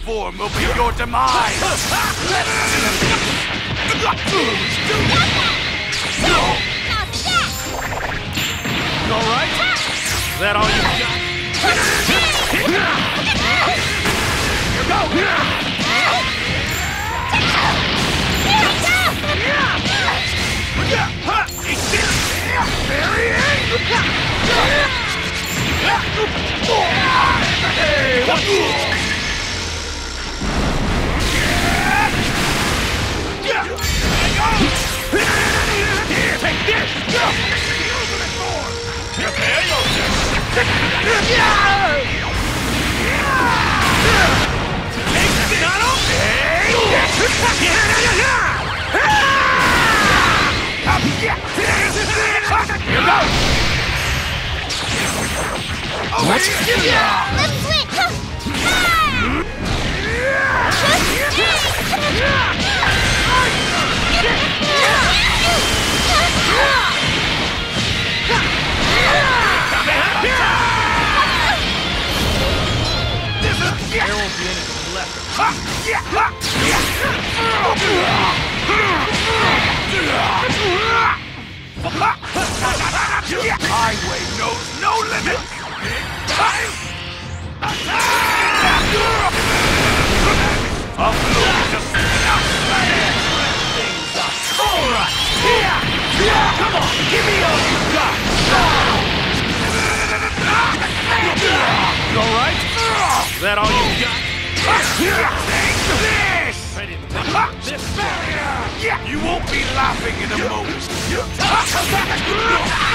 form will be your demise! Alright? That all you got? Here take this! Let's switch! There won't be anything left. Highway knows no limit! Come on, give me all you got! Alright? That all you got? Take this! This barrier! You won't be laughing in a moment!